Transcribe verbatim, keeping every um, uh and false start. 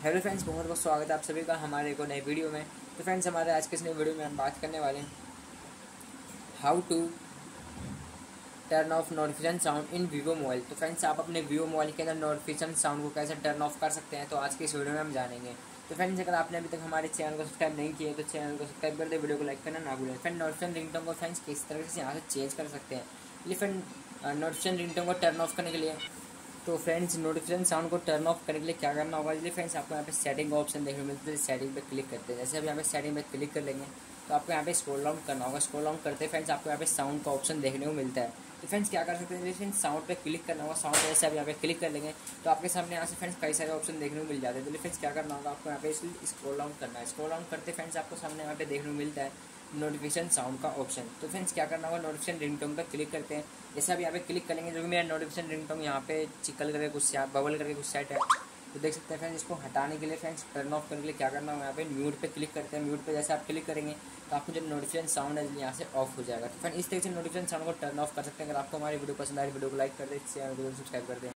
Hello friends, बहुत बहुत स्वागत है आप सभी का हमारे एक और नई वीडियो में। तो फ्रेंड्स, हमारे आज के इस नई वीडियो में हम बात करने वाले हैं how to turn off notification sound in Vivo mobile. तो फ्रेंड्स, आप अपने वीवो मोबाइल के अंदर नोटिफिकेशन साउंड को कैसे टर्न ऑफ कर सकते हैं, तो आज के इस वीडियो में हम जानेंगे। तो फ्रेंड्स, अगर आपने अभी तक हमारे चैनल को सब्सक्राइब नहीं किया तो चैनल को सब्सक्राइब कर दे, वीडियो को लाइक करना ना भूलें। फ्रेंड, नोटिफिकेशन रिंगटोन को फ्रेंड्स किस तरह से यहाँ से चेंज कर सकते हैं, ये फ्रेंड नोटिफिकेशन रिंगटोन को टर्न ऑफ करने के लिए। तो फ्रेंड्स, नोटिफिकेशन साउंड को टर्न ऑफ करने के लिए क्या करना होगा, इसलिए फ्रेंड्स आपको यहाँ पे सेटिंग का ऑप्शन देखने को मिलता है। सेटिंग पे क्लिक करते हैं, जैसे अभी यहाँ पे सेटिंग पे क्लिक कर लेंगे तो आपको यहाँ पे स्क्रॉल डाउन करना होगा। स्क्रॉल डाउन करते फ्रेंड्स आपको यहाँ पे साउंड का ऑप्शन देखने को मिलता है। तो फ्रेंड्स क्या कर सकते हैं, फ्रेंड्स साउंड पे क्लिक करना होगा। साउंड पे जैसे अभी यहाँ पे क्लिक कर लेंगे तो आपके सामने यहाँ से फ्रेंड्स कई सारे ऑप्शन देखने को मिल जाते हैं। तो फ्रेंड्स क्या करना होगा, आपको यहाँ पे स्क्रॉल डाउन करना है। स्क्रॉल डाउन करते फ्रेंड्स आपको सामने यहाँ पे देखने को मिलता है नोटिफिकेशन साउंड का ऑप्शन। तो फ्रेंड्स क्या करना होगा, नोटिफिकेशन रिंगटोन पर क्लिक करते हैं। जैसे अभी यहाँ पे क्लिक करेंगे, जो कि मेरा नोटिफिकेशन रिंगटोन यहाँ पे चिकल करके कुछ बबल करके कुछ सेट है, तो देख सकते हैं फ्रेंड्स। इसको हटाने के लिए फ्रेंड्स टर्न ऑफ करने के लिए क्या करना होगा, यहाँ पे म्यूट पे क्लिक करते हैं। म्यूट पे जैसे आप क्लिक करेंगे तो आपको जो नोटिफिकेशन साउंड है यहाँ से ऑफ हो जाएगा। तो फ्रेंड इस तरह से नोटिफिकेशन साउंड को टर्न ऑफ कर सकते हैं। अगर आपको हमारी वीडियो पसंद आए वीडियो को लाइक कर दे, चैनल को सब्सक्राइब कर दें।